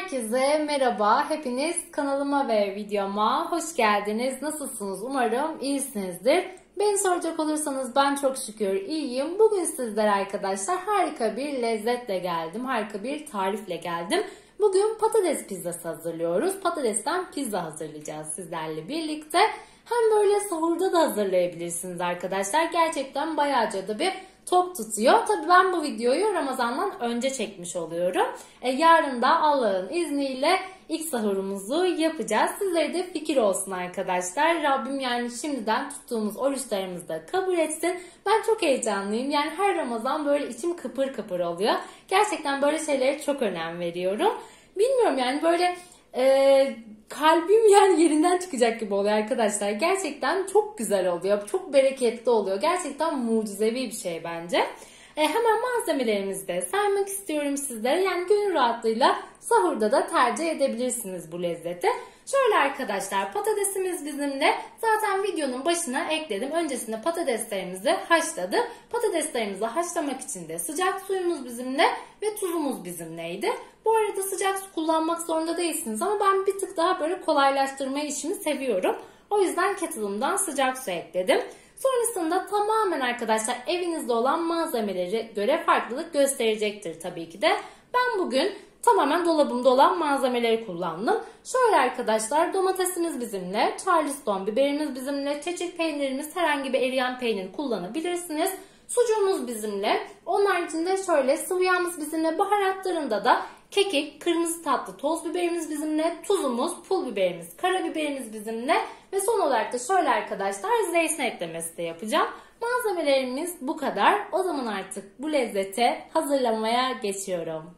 Herkese merhaba. Hepiniz kanalıma ve videoma hoş geldiniz. Nasılsınız? Umarım iyisinizdir. Beni soracak olursanız ben çok şükür iyiyim. Bugün sizlere arkadaşlar harika bir lezzetle geldim. Harika bir tarifle geldim. Bugün patates pizzası hazırlıyoruz. Patatesten pizza hazırlayacağız sizlerle birlikte. Hem böyle sahurda da hazırlayabilirsiniz arkadaşlar. Gerçekten bayağıca da bir tok tutuyor. Tabii ben bu videoyu Ramazan'dan önce çekmiş oluyorum. Yarın da Allah'ın izniyle ilk sahurumuzu yapacağız. Sizlere de fikir olsun arkadaşlar. Rabbim yani şimdiden tuttuğumuz oruçlarımızı da kabul etsin. Ben çok heyecanlıyım. Yani her Ramazan böyle içim kıpır kıpır oluyor. Gerçekten böyle şeylere çok önem veriyorum. Bilmiyorum yani böyle kalbim yani yerinden çıkacak gibi oluyor arkadaşlar. Gerçekten çok güzel oluyor. Çok bereketli oluyor. Gerçekten mucizevi bir şey bence. Hemen malzemelerimizi de saymak istiyorum sizlere. Yani gönül rahatlığıyla sahurda da tercih edebilirsiniz bu lezzeti. Şöyle arkadaşlar, patatesimiz bizimle. Zaten videonun başına ekledim. Öncesinde patateslerimizi haşladık. Patateslerimizi haşlamak için de sıcak suyumuz bizimle ve tuzumuz bizimleydi. Bu arada sıcak su kullanmak zorunda değilsiniz ama ben bir tık daha böyle kolaylaştırma işini seviyorum. O yüzden kettle'ımdan sıcak su ekledim. Sonrasında tamamen arkadaşlar evinizde olan malzemelere göre farklılık gösterecektir tabii ki de. Ben bugün tamamen dolabımda olan malzemeleri kullandım. Şöyle arkadaşlar, domatesimiz bizimle, charleston biberimiz bizimle, çeçil peynirimiz, herhangi bir eriyen peynir kullanabilirsiniz. Sucuğumuz bizimle. Onun haricinde şöyle sıvı yağımız bizimle, baharatlarında da kekik, kırmızı tatlı toz biberimiz bizimle, tuzumuz, pul biberimiz, karabiberimiz bizimle ve son olarak da şöyle arkadaşlar zeytin eklemesi de yapacağım. Malzemelerimiz bu kadar. O zaman artık bu lezzeti hazırlamaya geçiyorum.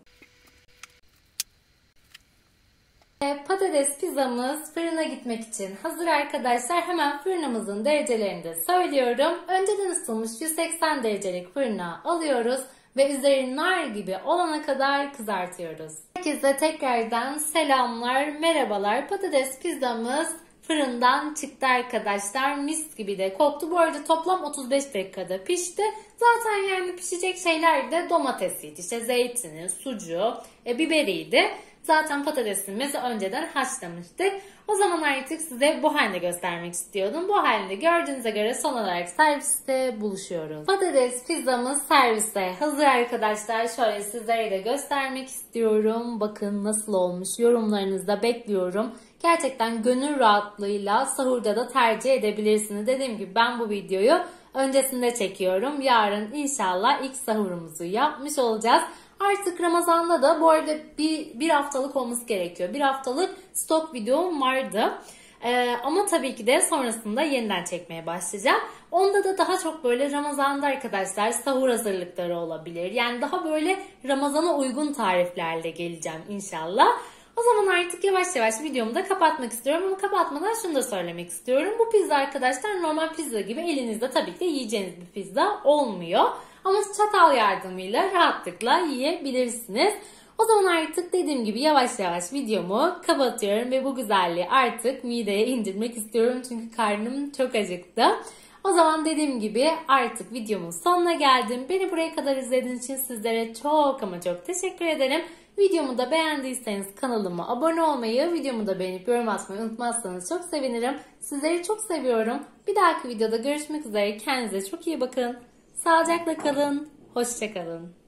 Patates pizzamız fırına gitmek için hazır arkadaşlar. Hemen fırınımızın derecelerini de söylüyorum. Önceden ısıtılmış 180 derecelik fırına alıyoruz ve üzeri nar gibi olana kadar kızartıyoruz. Herkese tekrardan selamlar, merhabalar. Patates pizzamız fırından çıktı arkadaşlar. Mis gibi de koktu. Bu arada toplam 35 dakikada pişti. Zaten yani pişecek şeyler de domatesiydi. İşte zeytini, sucuğu, biberiydi. Zaten patatesimizi önceden haşlamıştık. O zaman artık size bu halini göstermek istiyordum. Bu halini gördüğünüze göre son olarak serviste buluşuyoruz. Patates pizzamız serviste hazır arkadaşlar. Şöyle sizlere de göstermek istiyorum. Bakın nasıl olmuş. Yorumlarınızı da bekliyorum. Gerçekten gönül rahatlığıyla sahurda da tercih edebilirsiniz. Dediğim gibi ben bu videoyu öncesinde çekiyorum. Yarın inşallah ilk sahurumuzu yapmış olacağız. Artık Ramazan'da da bu arada bir haftalık olması gerekiyor. Bir haftalık stok videom vardı. Ama tabii ki de sonrasında yeniden çekmeye başlayacağım. Onda da daha çok böyle Ramazan'da arkadaşlar sahur hazırlıkları olabilir. Yani daha böyle Ramazan'a uygun tariflerle geleceğim inşallah. O zaman artık yavaş yavaş videomu da kapatmak istiyorum. Ama kapatmadan şunu da söylemek istiyorum. Bu pizza arkadaşlar normal pizza gibi elinizde tabii ki de yiyeceğiniz bir pizza olmuyor. Ama çatal yardımıyla rahatlıkla yiyebilirsiniz. O zaman artık dediğim gibi yavaş yavaş videomu kapatıyorum ve bu güzelliği artık mideye indirmek istiyorum. Çünkü karnım çok acıktı. O zaman dediğim gibi artık videomun sonuna geldim. Beni buraya kadar izlediğiniz için sizlere çok ama çok teşekkür ederim. Videomu da beğendiyseniz kanalıma abone olmayı, videomu da beğenip yorum atmayı unutmazsanız çok sevinirim. Sizleri çok seviyorum. Bir dahaki videoda görüşmek üzere. Kendinize çok iyi bakın. Sağlıcakla kalın. Hoşça kalın.